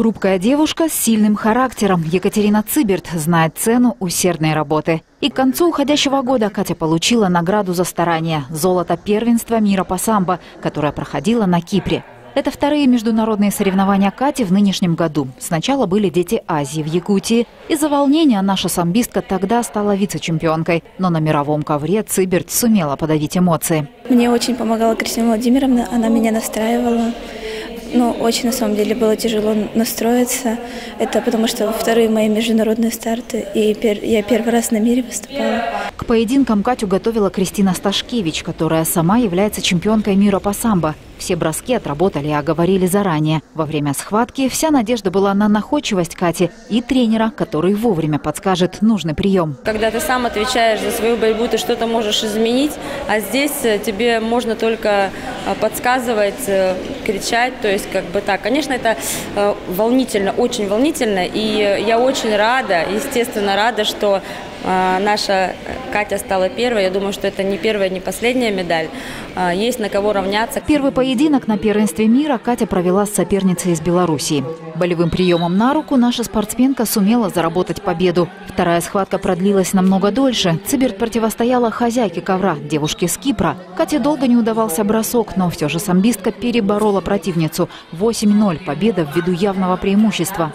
Хрупкая девушка с сильным характером. Екатерина Циберт знает цену усердной работы. И к концу уходящего года Катя получила награду за старание – золото первенства мира по самбо, которое проходило на Кипре. Это вторые международные соревнования Кати в нынешнем году. Сначала были Дети Азии в Якутии. Из-за волнения наша самбистка тогда стала вице-чемпионкой. Но на мировом ковре Циберт сумела подавить эмоции. Мне очень помогала Кристина Владимировна, она меня настраивала. Очень на самом деле было тяжело настроиться. Это потому что вторые мои международные старты, и я первый раз на мире выступала. К поединкам Катю готовила Кристина Сташкевич, которая сама является чемпионкой мира по самбо. Все броски отработали и оговорили заранее. Во время схватки вся надежда была на находчивость Кати и тренера, который вовремя подскажет нужный прием. Когда ты сам отвечаешь за свою борьбу, ты что-то можешь изменить, а здесь тебе можно только подсказывать, кричать, то есть как бы так. Конечно, это волнительно, очень волнительно, и я очень рада, естественно рада, что наша Катя стала первой. Я думаю, что это не первая, не последняя медаль. Есть на кого равняться. Первый поединок на первенстве мира Катя провела с соперницей из Белоруссии. Болевым приемом на руку наша спортсменка сумела заработать победу. Вторая схватка продлилась намного дольше. Циберт противостояла хозяйке ковра, девушке с Кипра. Кате долго не удавался бросок, но все же самбистка переборола противницу. 8-0. Победа ввиду явного преимущества.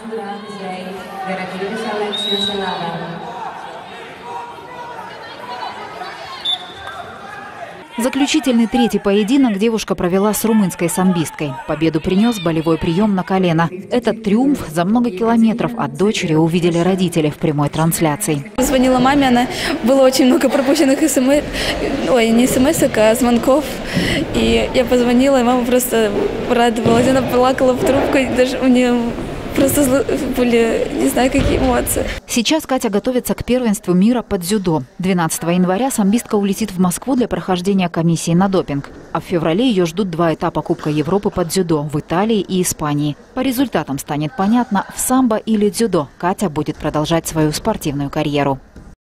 Заключительный третий поединок девушка провела с румынской самбисткой. Победу принес болевой прием на колено. Этот триумф за много километров от дочери увидели родители в прямой трансляции. Звонила маме, было очень много пропущенных звонков. И я позвонила, и мама просто радовалась. Она плакала в трубку, и даже у нее просто были, не знаю, какие эмоции. Сейчас Катя готовится к первенству мира по дзюдо. 12 января самбистка улетит в Москву для прохождения комиссии на допинг. А в феврале ее ждут 2 этапа Кубка Европы по дзюдо в Италии и Испании. По результатам станет понятно, в самбо или дзюдо Катя будет продолжать свою спортивную карьеру.